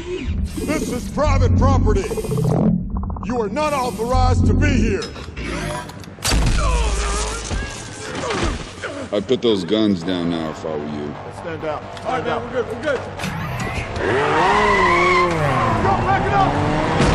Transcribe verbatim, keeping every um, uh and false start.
This is private property. You are not authorized to be here. I'd put those guns down now if I were you. Stand down. All right, man, we're good, we're good. Go, back it up!